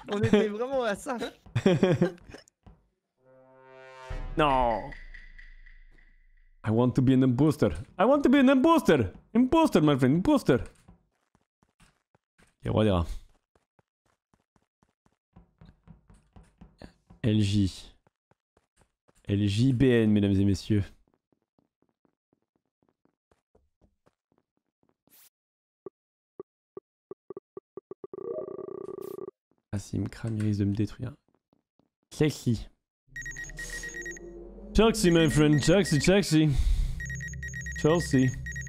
On était vraiment à ça. Non. I want to be an imposter. I want to be an imposter. Imposter, my friend, imposter. Ok, roi des rats. LJ. LJBN, mesdames et messieurs. Ah, s'il me crame, il risque de me détruire. Chelsea. Chelsea, my friend. Chelsea, Chelsea. Chelsea.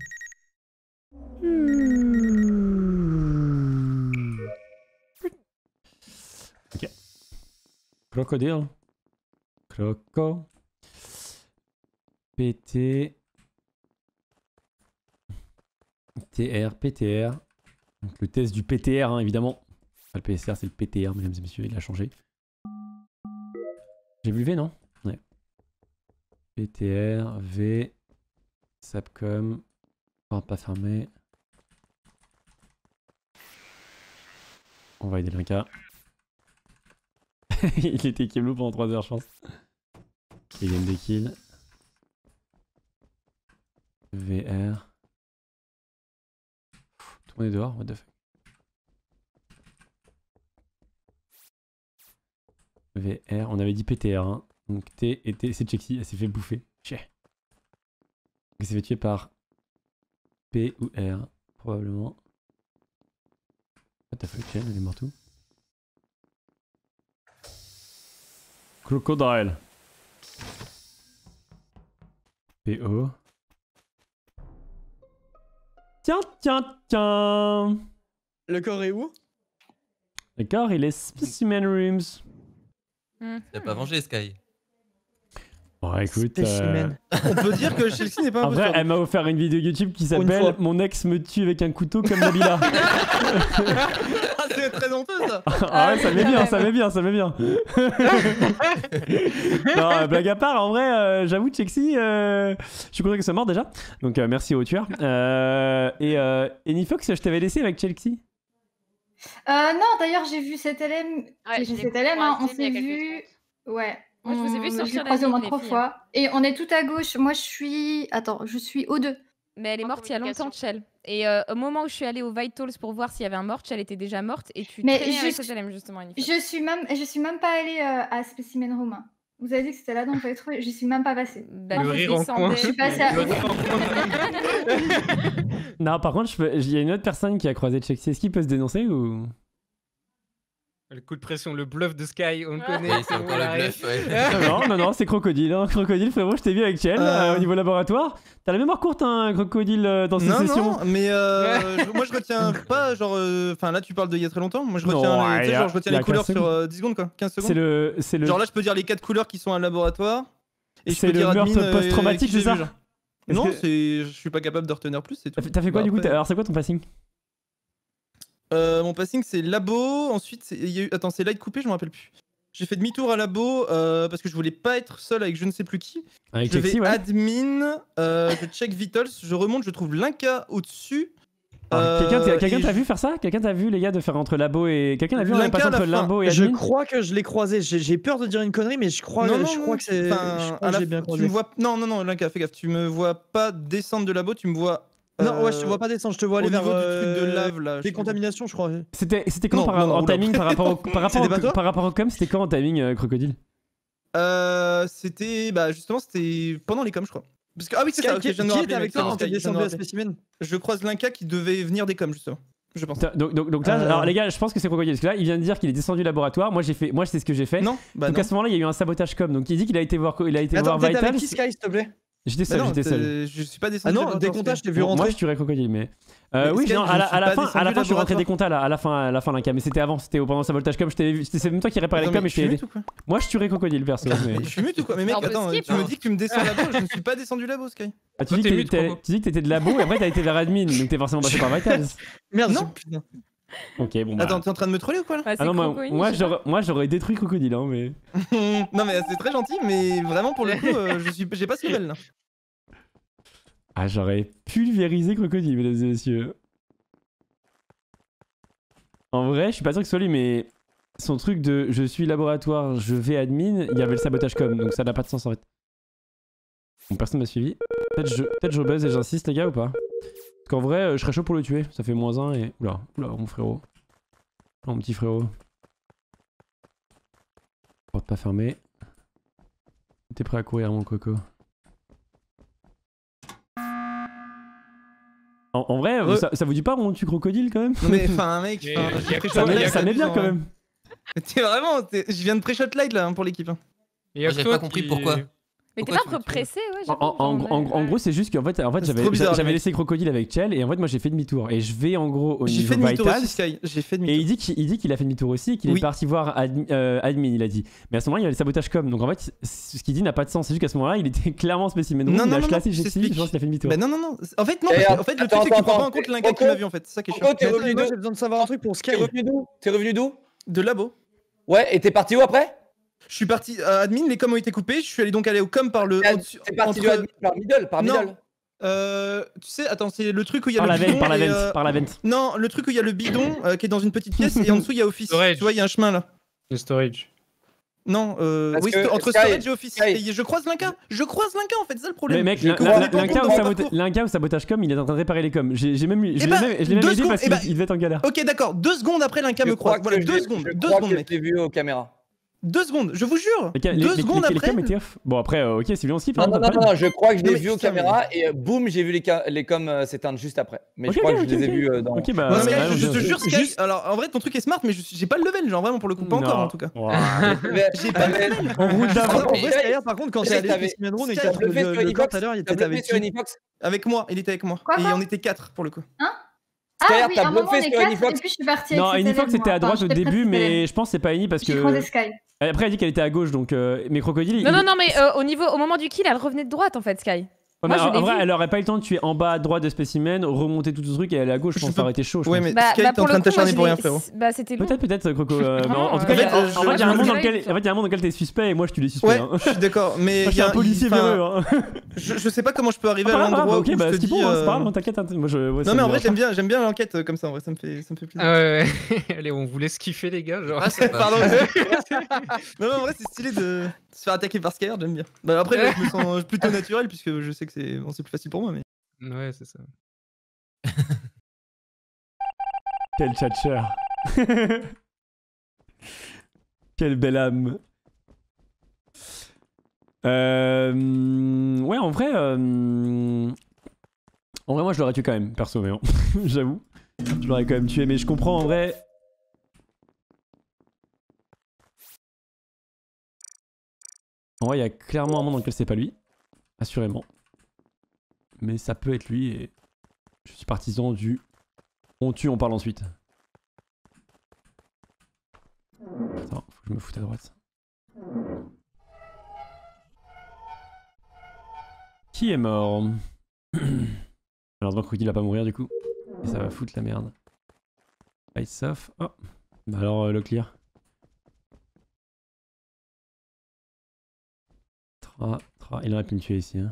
Ok. Crocodile. Croco. PT. TR, PTR. Donc le test du PTR, hein, évidemment. Pas le PSR, c'est le PTR, mesdames et messieurs, il a changé. J'ai vu le V, non? Ouais. PTR, V, Sapcom, porte pas fermée. On va aider Linka. Il était Kemlo pendant 3 heures, je pense. Il gagne des kills. VR. Tout le monde est dehors, what the fuck. VR, on avait dit PTR, hein. Donc T et T, c'est Chexy, elle s'est fait bouffer. Chier. Elle s'est fait tuer par P ou R, probablement. What the fuck, elle est morte où? Crocodile. PO. Tiens, tiens, tiens. Le corps est où? D'accord, il est Specimen Rooms. T'as pas vengé Sky. Bon, écoute. Spécimen. On peut dire que Chelsea n'est pas un En vrai, elle m'a offert une vidéo YouTube qui s'appelle Mon ex me tue avec un couteau comme Nabila. Ah, c'est très honteux ça. Ah ouais, ça met bien, ça met bien, ça met bien. Non, blague à part, en vrai, j'avoue, Chexy, je suis content qu'elle soit morte déjà. Donc merci au tueur. Et Nifox, je t'avais laissé avec Chelsea. Non, d'ailleurs, j'ai vu cette LM. Ouais, J'ai je vu l'ai cette LM, hein, on croisée il y s'est a quelques vu. secondes. Ouais. Moi, je vous ai vu Je sortir l'ai la croisée au moins ville, 3 les filles. fois. Et on est tout à gauche. Moi, je suis. Attends, je suis O2. Mais elle est En morte il y a longtemps, Chell. Et au moment où je suis allée au Vitals pour voir s'il y avait un mort, Chell était déjà morte et tu Mais traînais avec juste- cette LM justement. Annie. Je suis même pas allée à Specimen Room. hein. Vous avez dit que c'était là, donc fallait trouver. Je suis même pas passée. Bah, Le je rire en descendais. coin. Je suis passée à. Le rire en coin. Non, par contre, il y a une autre personne qui a croisé Chexy. Est-ce qu'il peut se dénoncer ou. Le coup de pression, le bluff de Sky, on le connaît. Oui, c'est encore le bluff, ouais. Non, c'est Crocodile. Hein. Crocodile, frérot, je t'ai vu avec Chell au niveau laboratoire. T'as la mémoire courte, hein, Crocodile, dans ces sessions. Non, mais moi je retiens pas, genre. Enfin, là tu parles d'il y a très longtemps. Moi je Non, retiens, il y a- genre, je retiens il y a les couleurs 15 sur 10 secondes quoi. 15 secondes. C'est le. Genre là je peux dire les 4 couleurs qui sont à un laboratoire. Et je C'est peux le dire admin, meurtre post-traumatique, qui j'ai c'est ça vu, genre. Est-ce Non, que- je suis pas capable de retenir plus, c'est tout. T'as fait quoi Bah, du coup après- Alors, c'est quoi ton passing? Mon passing c'est labo, ensuite il y a eu... Attends, c'est light coupé, je me rappelle plus. J'ai fait demi-tour à labo parce que je voulais pas être seul avec je ne sais plus qui. Avec Je Chexy, vais ouais. admin, je check vitals, je remonte, je trouve Linka au-dessus. Quelqu'un et t'a vu faire ça? Quelqu'un t'a vu les gars de faire entre labo et... Quelqu'un a vu un Linka passage à la entre fin. labo et Je admin? crois que je l'ai croisé. J'ai peur de dire une connerie, mais je crois, Non, non, je crois que c'est. enfin, Je à crois que la j'ai bien fin, tu croisé. me vois... Non, Linka, fais gaffe, tu me vois pas descendre de labo, tu me vois... Non, ouais, je te vois pas descendre, je te vois aller au vers niveau du truc de lave là. décontamination, je crois. C'était quand Non, non, en oula. timing par rapport au, C'était pas toi par rapport au com? C'était quand en timing, Crocodile? C'était... Bah justement, c'était pendant les coms, je crois. Parce que... Ah oui, c'est ça, ok, je viens de me Qui rappeler, était avec mec, toi c'est quand bon, t'es je viens de descendu me à rappeler. Spécimen? Je croise Linka qui devait venir des coms, justement. Je pense. Donc là, alors les gars, je pense que c'est Crocodile. Parce que là, il vient de dire qu'il est descendu du laboratoire. Moi, c'est ce que j'ai fait. Non, bah Donc non. à ce moment-là, il y a eu un sabotage com. Donc il dit qu'il a été voir, Attends, t'étais Vital. avec qui, Sky, s'il te plaît? J'étais Bah seul, non, j'étais seul. je suis pas Ah descendu. non, du laboratoire, des comptas, je t'ai vu Bon, moi, rentrer. je tuerais Crocodile, mais. Mais Oui, Sky, non, je à la suis pas fin, descendu je suis rentré laboratoire. des comptas là, à la fin, Linka. Mais c'était avant, c'était pendant le sabotage com. C'est même toi qui réparais les Attends, com mais et je t'ai aidé. mute ou quoi Moi, je tuerais Crocodile, perso. mais- Je suis mute ou quoi? Mais mec, On peut attends, skip, tu me hein. dis que tu me descends labo, je ne suis pas descendu labo, Sky. Ah, tu Toi, dis t'es que mute, Croco. tu dis que t'étais de labo et après t'as été vers admin. Donc t'es forcément passé par Vitals. Merde, Non. putain. Ok, bon. Bah. Attends, t'es en train de me troller ou quoi là? Bah, c'est Ah non, Croco, Annie, je sais pas. moi j'aurais détruit Crocodile, hein, mais. Non mais c'est très gentil, mais vraiment pour le coup, j'ai pas ce level là. Ah, j'aurais pulvérisé Crocodile, mesdames et messieurs. En vrai, je suis pas sûr que ce soit lui, mais. son truc de je suis laboratoire, je vais admin, il y avait le sabotage com, donc ça n'a pas de sens en fait. Bon, personne m'a suivi. Peut-être je buzz et j'insiste les gars ou pas? Parce qu'en vrai, je serais chaud pour le tuer, ça fait -1 et... Oula, mon frérot. Mon petit frérot. Porte pas fermée. T'es prêt à courir mon coco? En vrai, ça vous dit pas mon tue crocodile quand même? Non mais enfin mec, Mais, j'ai pris ça shot Ça light, met bien abusant, quand hein. même. T'es vraiment, je viens de pré-shot light là hein, pour l'équipe. Hein. Il y a Moi, j'avais toi pas compris qui- pourquoi. Mais t'es Pourquoi pas tu- pressé, ouais. j'avoue, En gros, c'est juste qu'en fait, C'est trop bizarre, j'avais mec. laissé crocodile avec Chell et en fait, moi j'ai fait demi-tour. Et je vais en gros au J'ai niveau fait demi-tour vital. aussi Sky, j'ai fait Et demi-tour. il dit qu'il a fait demi-tour aussi et qu'il Oui. est parti voir admin, il a dit. Mais à ce moment-là, il y avait le sabotage com. Donc en fait, ce qu'il dit n'a pas de sens. C'est juste qu'à ce moment-là, il était clairement spécimen. Non, Il non, a non, classé je Jexy, t'explique. je pense qu'il a fait demi-tour. Bah non, en fait non, Et parce que, en fait le attends, truc c'est que tu prends attends, pas en compte l'inca qui Coco, m'a vu en fait, c'est ça qui est chiant. Coco, t'es Mais attends, revenu moi d'où? j'ai besoin de savoir un truc pour Sky. T'es revenu d'où? De labo. Ouais, et t'es parti où après? Je suis parti à admin, les coms ont été coupés, je suis allé donc aller au com par le... T'es parti de admin par middle, Non. middle. Tu sais, attends, c'est le truc où il y a Par le la bidon vente, par la et, vente, par la vente. Non, le truc où il y a le bidon qui est dans une petite pièce et en dessous il y a office. Storage. Tu vois, il y a un chemin là. Le storage. Non, Parce oui, que entre Sky- storage et office. Sky- Et je croise l'inca en fait, c'est ça le problème. Mais mec, Je comprenais pas l'inca pourquoi. au sabotage com, il est en train de réparer les coms. J'ai même eu- je Eh l'ai bah, même je l'ai même 2 aidé secondes, parce eh bah, qu'il devait être en galère. Ok, d'accord, 2 secondes après l'inca Je me crois croise. Voilà, que 2 secondes, je 2 crois secondes, que mec. je l'ai vu aux caméras. 2 secondes, je vous jure. 2 secondes Les après. coms étaient off. Bon après, ok, c'est bien on skip. Non, hein, non, non, je crois que je Non, l'ai mais vu aux putain, caméras et boum, j'ai vu les coms s'éteindre juste après. Mais Ok, je crois ok, que je les ai ok. vus dans. Ok, bah. Non, mais ouais, je bien te joué. jure, Sky. Alors en vrai, ton truc est smart, mais j'ai pas le level, genre vraiment pour le coup, pas encore en tout cas. J'ai pas En route En d'avant. vrai, Sky, par contre, quand Sky, t'es allé t'avais- Specimen Room et que Sky, t'as t'as pris bluffé sur le corps Enifox, tout à l'heure, il t'as était bluffé avec sur qui? Enifox. Avec moi, il était avec moi. Quoi, Et quoi on était 4 pour le coup. Ah Skyard, oui, t'as à un moment on bluffé est sur 4 Enifox. et puis je suis partie Non, avec Enifox était à droite au début, mais je pense que c'est pas Eni parce J'ai croisé que. Sky. Après, elle dit qu'elle était à gauche, donc. Mais Crocodile. Non, mais au moment du kill, elle revenait de droite en fait, Sky. Ouais, Moi, mais je en l'ai vrai, vu. elle aurait pas eu le temps de tuer en bas à droite de spécimen, remonter tout ce truc et aller à gauche, je pense que ça aurait été chaud. Je Ouais, pense. mais Bah, Sky, t'es pour en train le de coup, t'acharner moi, pour je rien, l'ai- frérot. Bah, c'était long. Peut-être, Croco. Mais Vraiment, en tout cas, il y a en fait, un moment je- dans lequel il y a un moment dans lequel t'es suspect et moi je tue les suspects. Ouais, hein. je suis d'accord, mais Moi je suis un policier véreux. Hein. je sais pas comment je peux arriver Ah, à pas grave, l'endroit où ok, je bah te c'est dis. bon, c'est pas grave, t'inquiète. Moi, ouais, ça Non mais en me vrai dérange j'aime bien l'enquête comme ça, en vrai ça me fait plaisir. Ah ouais, ouais. Allez, on vous laisse kiffer, les gars. Genre. Ah, ça va. Pardon. Non, en vrai c'est stylé de se faire attaquer par Skyard, j'aime bien. Bah après là, je me sens plutôt naturel puisque je sais que c'est plus facile pour moi mais. Ouais, c'est ça. Quel tchatcher. Quelle belle âme. Ouais, en vrai, moi je l'aurais tué quand même, perso, mais bon. J'avoue. Je l'aurais quand même tué, mais je comprends en vrai. En vrai, il y a clairement un monde dans lequel c'est pas lui. Assurément. Mais ça peut être lui et je suis partisan du on tue, on parle ensuite. Attends, faut que je me foute à droite. Qui est mort? Alors, Crocodile va pas mourir du coup. Et ça va foutre la merde. Ice off. Oh. Bah alors, le clear. Il aurait pu me tuer ici. Hein.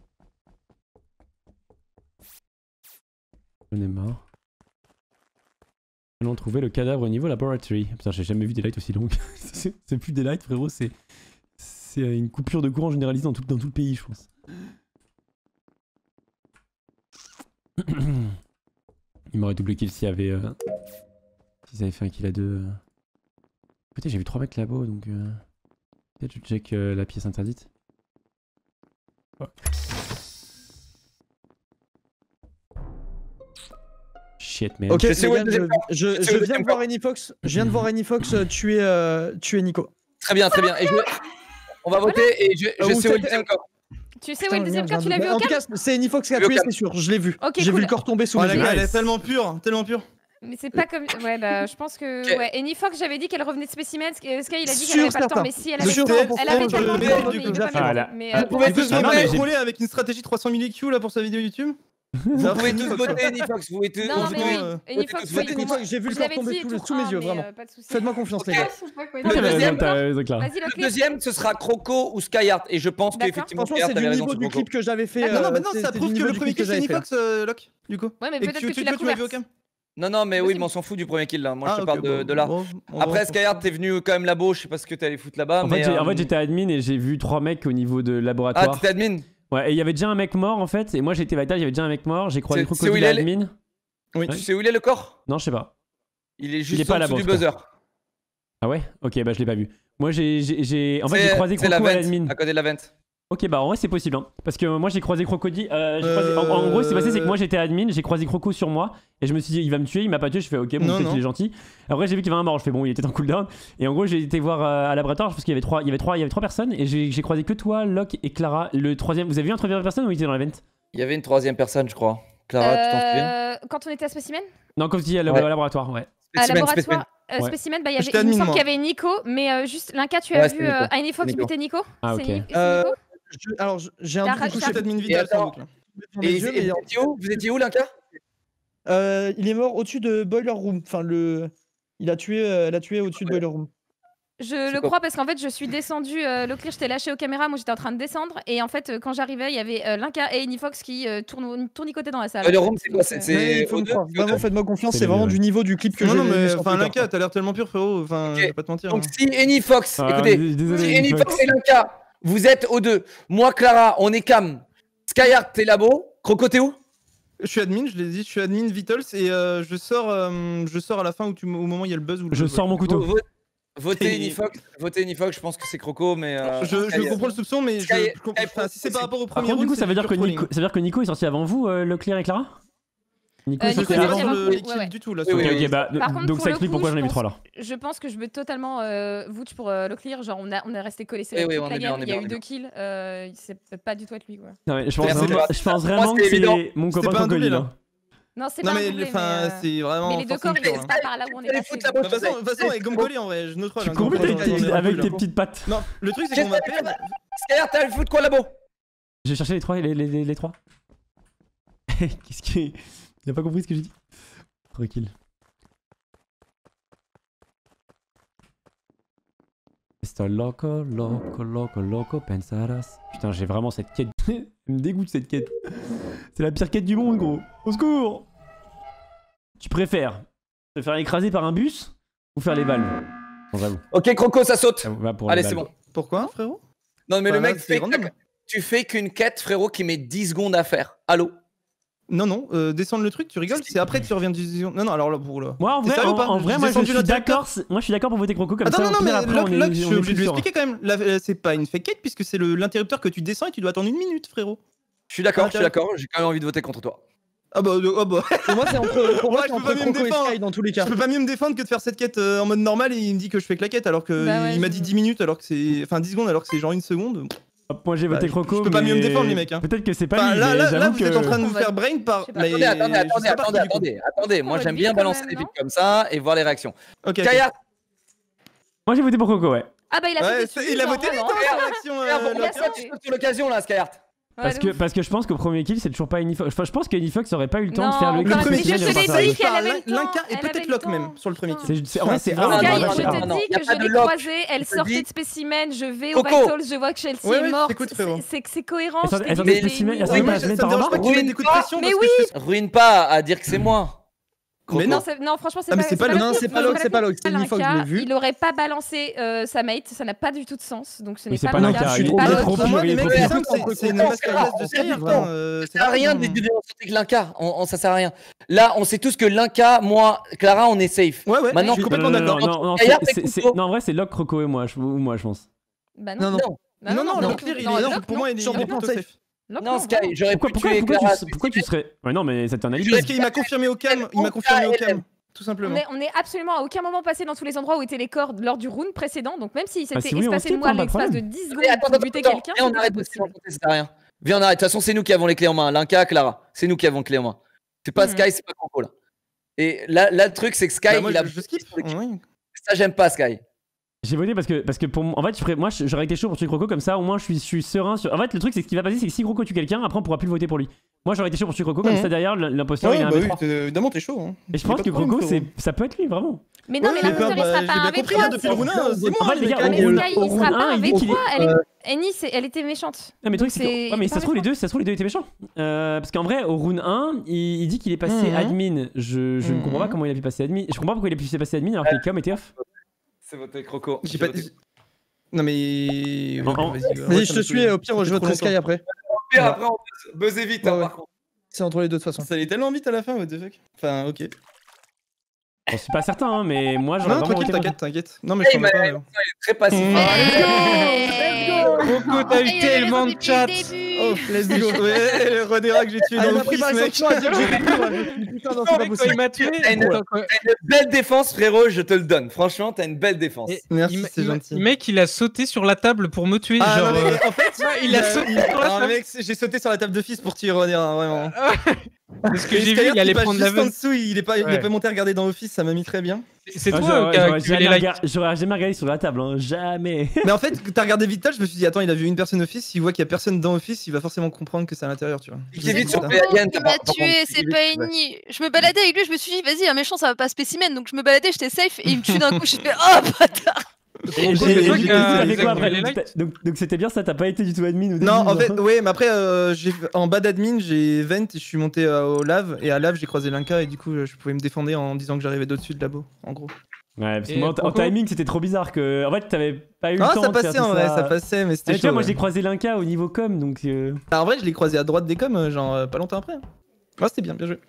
On est mort. Nous allons trouver le cadavre au niveau laboratory. Putain, j'ai jamais vu des lights aussi longues. C'est plus des lights, frérot, c'est une coupure de courant généralisée dans tout le pays, je pense. Il m'aurait doublé kill s'il y avait. S'ils avaient fait un kill à 2. Putain, j'ai vu 3 mecs là-bas, donc. Peut-être je check la pièce interdite. Oh. Shit, man. Ok, Je sais où est le les gars, deuxième je C'est où le viens de deuxième voir Enifox. Je viens de voir Enifox tuer Nico. Très bien, très bien. Et on va voter et je sais où est le deuxième corps. Tu sais où est le deuxième corps? Tu l'as vu au En tout cam? cas, c'est Enifox qui a Vu au tué, cam. c'est sûr. Je l'ai vu. Ok, J'ai vu cool. le corps tomber sous Oh mes la yeux. gueule, elle est tellement pure, tellement pure. Mais c'est pas comme. Ouais, bah, je pense que. Ok. Ouais, Enifox, j'avais dit qu'elle revenait de spécimen. Sky, il a dit qu'elle Sûr, avait pas le temps. certain. Mais si, elle avait Sûr, le temps. certain. Elle avait Je tellement le de mets, temps. du Mais coup, il veut pas ah, le là. temps. Mais Vous pouvez tous Il non, mais va j'ai- troller avec une stratégie 300 000 IQ là pour sa vidéo YouTube. Vous pouvez tous voter Enifox. Vous pouvez tous Non, on mais vote, oui. Enifox, Faites oui, Enifox, j'ai vu le je corps l'avais tomber dit sous mes tout yeux, un, vraiment. mais, pas de souci. Faites-moi confiance, les Ok. gars. Je sais pas quoi Le dire. deuxième, T'as clair. Vas-y, Le Loki. deuxième, ce sera Croco ou Skyheart. Et je pense D'accord. qu'effectivement, Franchement, Skyheart c'est du avait raison niveau sur du Croco. clip que j'avais fait. Non, non, bah non, c'est ça du prouve que niveau le du premier clip kill c'est j'avais fait. Enifox, Locke, du coup. Ouais, mais Et peut-être que tu l'as tu m'as vu au couverte. cam. Non, mais oui, mais on s'en fout du premier kill là. Moi, je te parle de là. Après, Skyhard, t'es venu quand même labo. Je sais pas ce que t'es allé foutre là-bas. En fait, j'étais admin et j'ai vu 3 mecs au niveau de laboratoire. Ah, t'étais admin? Ouais, et il y avait déjà un mec mort en fait. Et moi, j'étais vital, il y avait déjà un mec mort. J'ai croisé C'est où Crocodile il est, admin. Oui. Tu sais où il est le corps? Non, je sais pas. Il est est juste pas en là-bas, dessous du en tout cas. buzzer. Ah ouais? Ok, bah je l'ai pas vu. Moi, en fait, j'ai croisé C'est la Croco à vente, l'admin. à côté de la vente. Ok, bah en vrai, c'est possible. Hein. Parce que moi, j'ai croisé Crocodile. En gros, ce qui s'est passé, c'est que moi, j'étais admin, j'ai croisé Croco sur moi. Et je me suis dit, il va me tuer, il m'a pas tué. Je fais, ok, bon, peut-être qu'il est gentil. Après, j'ai vu qu'il y avait un mort. Je fais, bon, il était en cooldown. Et en gros, j'ai été voir à laboratoire parce qu'il y avait trois personnes. Et j'ai croisé que toi, Locke et Clara. Le troisième, vous avez vu un troisième personne ou il était dans la vente? Il y avait une troisième personne, je crois. Clara, tu t'en souviens? Quand on était à Spécimen? Non, quand tu dis à laboratoire, ouais. À Spécimen, laboratoire, Ouais. Spécimen, bah, il J'étais me admin, semble moi. qu'il y avait Nico, mais juste Linka, tu as Ouais, vu c'était Nico. Inifox Nico. buter Nico? Ah, C'est ok. Nico? C'est Nico Alors, j'ai un T'as doute. Du coup, je suis admin Et vital sans attends. doute. Là. Dans les yeux, mais Vous étiez où, Linka? il est mort au-dessus de Boiler Room. Enfin, il a tué au-dessus de Boiler Room. Je le crois parce qu'en fait, je suis descendue. Le clear, je t'ai lâché aux caméras. Moi, j'étais en train de descendre. Et en fait, quand j'arrivais, il y avait Linka et Inifox qui tournicotaient dans la salle. Le room, c'est quoi? Ouais, C'est il faut me croire. Vraiment, faites-moi confiance. C'est C'est le vraiment mieux, du niveau du clip que Non, j'ai non, vu mais sur enfin, Twitter, Linka, t'as l'air tellement pur, frérot. Enfin, Ok. je vais pas te mentir. Donc, hein. si Enifox, Ah, écoutez, désolé, si Enifox. Enifox et Linka, vous êtes aux deux. Moi, Clara, on est cam. Skyhard, t'es labo. Croco, t'es où? Je suis admin, je l'ai dit, je suis admin Vitals et je sors à la fin au moment où il y a le buzz. Je sors mon couteau. Votez Enifox, je pense que c'est Croco, mais. Je comprends le soupçon, mais Sky- enfin, si c'est par rapport au Par premier contre, du round, coup, ça c'est veut dire que pur trolling. Nico est sorti avant vous, Leclerc et Clara? Nico est Je sorti suis est avant sorti avant avant. l'équipe Ouais, ouais. du tout là. Oui, sur- oui, Ok, bah, Par contre, donc pour ça le explique coup, pourquoi j'en ai je vu 3 là. Je pense que je veux totalement vote pour le clear. Genre, on est resté collés Oui, oui, toute on la est bien, game. on est Il y a bien, eu on est 2 kills. C'est pas du tout être lui, quoi. Non, mais je Merci, pense Clara. vraiment Moi, que c'est évident. c'est mon C'était copain pas un doublé, Crocodile. là. hein. Non, c'est Non pas un mais doublé, enfin, c'est vraiment. mais les deux corps, forcément ils pur, restent hein. pas par là où on est Allez, passé. foutre la donc, De toute façon, avec Gomme collé en vrai, je note Tu cours vite avec tes petites pattes. Non, le truc c'est qu'on va perdre. Skyhard, t'as le foot quoi labo? J'ai cherché les trois. Qu'est-ce qui. Il a pas compris ce que j'ai dit? Tranquille. Mr. Loco, pensaras. Putain, j'ai vraiment cette quête. Elle me dégoûte cette quête. C'est la pire quête du monde, gros. Au secours! Tu préfères te faire écraser par un bus ou faire les valves? Bon, j'avoue. Ok, Croco, ça saute. Va pour les Allez, c'est valves. bon. Pourquoi, frérot? Non, mais Enfin, le là, mec, c'est random. tu fais qu'une quête, frérot, qui met 10 secondes à faire. Allô? Non, descendre le truc, tu rigoles, c'est après que tu reviens du. Non, alors là pour le. Moi, en T'es vrai, sérieux ou pas en vrai, moi, je descendu suis l'interrupteur. d'accord. Moi, je suis d'accord pour voter Croco comme Attends, ça. non, au mais pire, après, Locke, on est- je on suis est obligé de plus lui sûr. expliquer quand même. C'est pas une fake quête puisque c'est l'interrupteur que tu descends et tu dois attendre 1 minute, frérot. Je suis d'accord, j'ai quand même envie de voter contre toi. Ah bah. Pour moi, c'est entre, Ouais, je peux pas mieux me Croco et défendre. Sky dans tous les cas. Je peux pas mieux me défendre que de faire cette quête en mode normal et il me dit que je fais que la quête alors que Bah ouais, il m'a je- dit 10 minutes alors que c'est. Enfin 10 secondes alors que c'est genre 1 seconde. Moi, j'ai voté Bah, Croco. je peux pas mieux me mais défendre, les mecs, hein. Peut-être que c'est pas Enfin, lui. là, mais là, j'avoue vous êtes en train de On nous va- faire brain par. Je sais pas. Mais Attendez, je sais pas qui, du coup. attendez. Moi, va j'aime être bien vite, balancer quand des même, pics comme ça et voir les réactions. Ok. Skyhard, Moi, j'ai voté pour Croco, ouais. Ah bah il a Ouais, sauté. il a voté vite vraiment. dans sa réaction. pourquoi il a ça, tu sauté. sautes sur l'occasion là, Skyhard? Parce Ouais, de que, ouf. je pense qu'au premier kill, c'est toujours pas Enifox. Enfin, je pense qu'Enifox aurait pas eu le temps de Non, faire le le kill. premier spécial kill, et je de l'ai faire dit, ça. Enfin, elle avait le temps, Linka et elle peut-être avait le Locke temps. même sur le premier Putain. kill. En vrai, c'est Enfin, vraiment. Sky, non, je non, te non, dis y a que pas je de l'ai lock. croisée, elle Je te sortait dis- de spécimen, je vais au Coco. Vitals, je vois que Chelsea Ouais, est ouais, morte. t'écoutes, frérot. C'est cohérent. Elle je sortait t'ai dit de que spécimen, c'était elle sortait une- pas moi, se ça me mettre en dérange pas bas. que tu mettes des coups de pression. Mais parce que oui. je fais- Ruine pas à dire que c'est moi. Mais Non, non, franchement, c'est Ah, mais pas c'est pas la Locke. pire. Non, c'est pas Locke, c'est pas Locke, c'est Inifox, je l'ai vu. Il aurait pas balancé sa mate, ça n'a pas du tout de sens. Donc ce Mais n'est c'est pas pas le Linka, cas. je suis il trop est bas. trop Pour moi, pur, il les est mecs, trop c'est pur. simple, c'est une masterclass de Sky. Ça sert à rien de dire avec Linka, ça sert à rien. Là, on sait tous que Linka, moi, Clara, on est safe. Ouais, Maintenant, je suis complètement d'accord. Non, Skyhard, non, en vrai, c'est Locke, Croco et moi, je pense. Bah Non, non. Non, le clear, pour moi, il est plutôt safe. Non, Sky, j'aurais pu Pourquoi tuer Clara. tu serais. Ouais, non, mais c'est un alibi. Parce qu'il m'a confirmé au cam, tout simplement. On est absolument à aucun moment passé dans tous les endroits où étaient les corps lors du round précédent. Donc même s'il s'était si oui, on espacé skip, de moi hein, pas de l'espace de problème. 10 secondes Attends, pour buter quelqu'un, Viens, on c'était arrête de se possible. raconter, ça sert à rien. Viens, on arrête. De toute façon, c'est nous qui avons les clés en main. Linka, Clara. C'est nous qui avons les clés en main. C'est pas Mhm. Sky, c'est pas Croco là. Et là, le truc, c'est que Sky, Bah, moi, il a. je skip. sur le kill. Oui. Ça, j'aime pas Sky. J'ai voté parce que pour moi, en fait, j'aurais été chaud pour tuer Croco comme ça, au moins je suis serein sur. En fait, le truc, c'est ce qui va passer, c'est que si Croco tue quelqu'un, après on pourra plus voter pour lui. Moi, j'aurais été chaud pour tuer Croco comme ça derrière l'imposteur il a un V3. Évidemment, t'es chaud. Hein. Et je pense que Croco, ça peut être lui, vraiment. Mais non, mais l'imposteur il sera pas un V3. Depuis le round 1, c'est moi. Les gars, Mais Sky, il sera pas un V3. Annie, elle était méchante. Non, mais le truc, c'est que. Ouais, mais ça se trouve, les deux étaient méchants. Parce qu'en vrai, au round 1, il dit qu'il est passé admin. Je ne comprends pas comment il a pu passer admin. Je comprends pas pourquoi il a pu passer admin alors que les cams étaient off. C'est voté Croco. J'ai pas. Non, mais. Vas-y, je te suis, au pire, je voterai Sky après. Et après, on buzzer vite, par contre. C'est entre les deux de toute façon. Ça allait tellement vite à la fin, what the fuck. Enfin, ok. Je suis pas certain, hein, mais moi j'aurais Non, vraiment tranquille, t'inquiète. Non, mais je t'en veux pas. Il est très passif. Croco, t'as eu tellement de chat. Oh, let's go. Ouais, le Rodera que j'ai tué dans l'office, mec. Putain, non, c'est pas possible. Il m'a tué. T'as une belle défense, frérot, je te le donne. Franchement, t'as une belle défense. Merci, c'est gentil. Le mec, il a sauté sur la table pour me tuer. Ah, genre, non, mais en fait, il a sauté sur la table. Mec, j'ai sauté sur la table de fils pour tuer Rodera, vraiment. Parce que j'ai vu, il allait prendre la juste en veine. dessous, il est pas monté à regarder dans Office, ça m'a mis très bien. C'est toi qui as les likes. J'aurais jamais regardé sur la table, hein, jamais. Mais en fait, t'as regardé vite je me suis dit, attends, il a vu une personne Office, il voit qu'il y a personne dans Office, il va forcément comprendre que c'est à l'intérieur, tu vois. Il est vite sur Il m'a tué, c'est pas Eni. Je me baladais avec lui, je me suis dit, vas-y, un méchant, ça va pas spécimen. Donc je me baladais, j'étais safe et il me tue d'un coup. J'ai fait, oh bâtard! Donc c'était bien ça, t'as pas été du tout admin ou Non, en fait, ouais, mais après, en bas d'admin, j'ai vent et je suis monté au lave, et à lave, j'ai croisé Linka, et du coup, je pouvais me défendre en disant que j'arrivais d'au-dessus de labo, en gros. Ouais, parce que moi, en timing, c'était trop bizarre que. En fait, t'avais pas eu le temps. Ah, ça de faire passait tout en vrai, ça passait, mais c'était chaud. Tu vois, moi j'ai croisé Linka au niveau com, donc. En vrai, je l'ai croisé à droite des coms, genre pas longtemps après. Ouais, c'était bien joué.